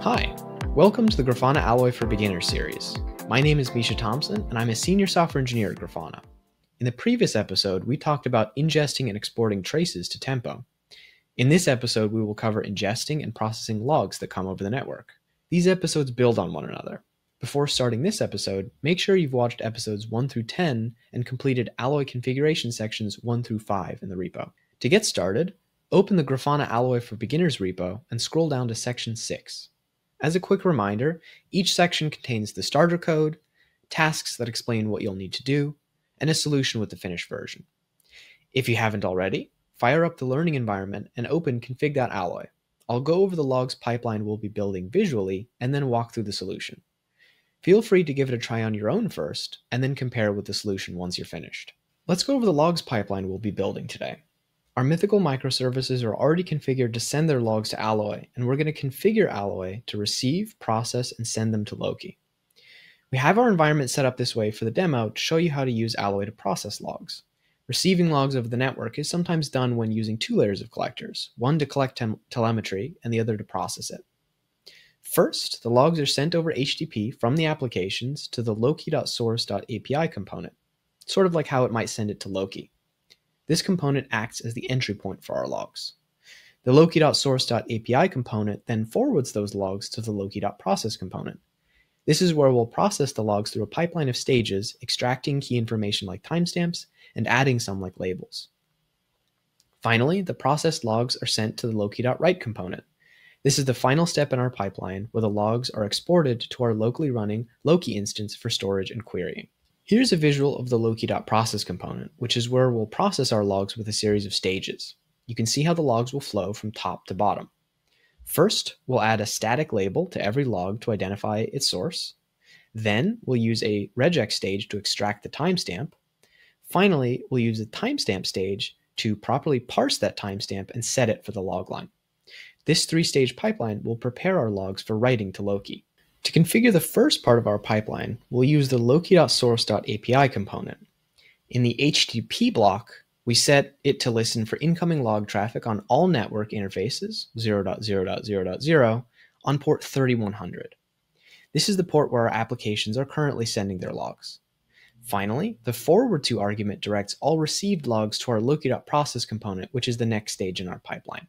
Hi, welcome to the Grafana Alloy for Beginners series. My name is Mischa Thompson, and I'm a senior software engineer at Grafana. In the previous episode, we talked about ingesting and exporting traces to Tempo. In this episode, we will cover ingesting and processing logs that come over the network. These episodes build on one another. Before starting this episode, make sure you've watched episodes 1 through 10 and completed Alloy configuration sections 1 through 5 in the repo. To get started, open the Grafana Alloy for Beginners repo and scroll down to section 6. As a quick reminder, each section contains the starter code, tasks that explain what you'll need to do, and a solution with the finished version. If you haven't already, fire up the learning environment and open config.alloy. I'll go over the logs pipeline we'll be building visually and then walk through the solution. Feel free to give it a try on your own first, and then compare with the solution once you're finished. Let's go over the logs pipeline we'll be building today. Our mythical microservices are already configured to send their logs to Alloy, and we're going to configure Alloy to receive, process, and send them to Loki. We have our environment set up this way for the demo to show you how to use Alloy to process logs. Receiving logs over the network is sometimes done when using two layers of collectors, one to collect telemetry and the other to process it. First, the logs are sent over HTTP from the applications to the loki.source.api component, sort of like how it might send it to Loki. This component acts as the entry point for our logs. The loki.source.api component then forwards those logs to the loki.process component. This is where we'll process the logs through a pipeline of stages, extracting key information like timestamps and adding some like labels. Finally, the processed logs are sent to the loki.write component. This is the final step in our pipeline where the logs are exported to our locally running Loki instance for storage and querying. Here's a visual of the loki.process component, which is where we'll process our logs with a series of stages. You can see how the logs will flow from top to bottom. First, we'll add a static label to every log to identify its source. Then, we'll use a regex stage to extract the timestamp. Finally, we'll use a timestamp stage to properly parse that timestamp and set it for the log line. This three-stage pipeline will prepare our logs for writing to Loki. To configure the first part of our pipeline, we'll use the loki.source.api component. In the HTTP block, we set it to listen for incoming log traffic on all network interfaces, 0.0.0.0, on port 3100. This is the port where our applications are currently sending their logs. Finally, the forward to argument directs all received logs to our loki.process component, which is the next stage in our pipeline.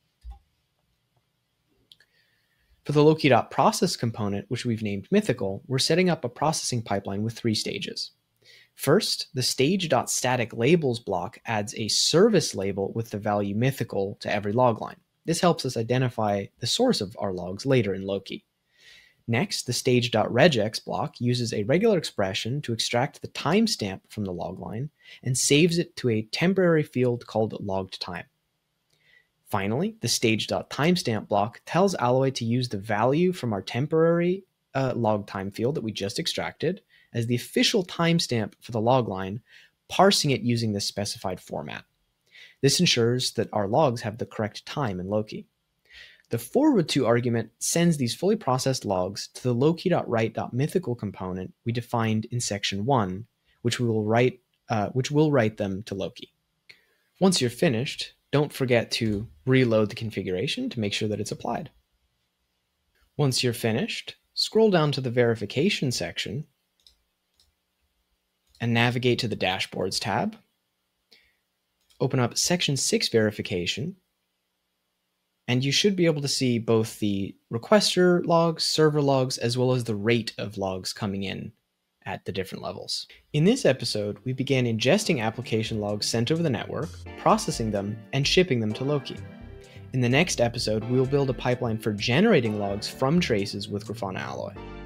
For the loki.process component, which we've named Mythical, we're setting up a processing pipeline with three stages. First, the stage.staticLabels block adds a service label with the value Mythical to every log line. This helps us identify the source of our logs later in Loki. Next, the stage.regex block uses a regular expression to extract the timestamp from the log line and saves it to a temporary field called logged time. Finally, the stage.timestamp block tells Alloy to use the value from our temporary log time field that we just extracted as the official timestamp for the log line, parsing it using this specified format. This ensures that our logs have the correct time in Loki. The forward to argument sends these fully processed logs to the loki.write.mythical component we defined in section 1, which will write them to Loki. Once you're finished, don't forget to reload the configuration to make sure that it's applied. Once you're finished, scroll down to the verification section and navigate to the Dashboards tab. Open up Section 6 Verification, and you should be able to see both the requester logs, server logs, as well as the rate of logs coming in at the different levels. In this episode, we began ingesting application logs sent over the network, processing them, and shipping them to Loki. In the next episode, we will build a pipeline for generating logs from traces with Grafana Alloy.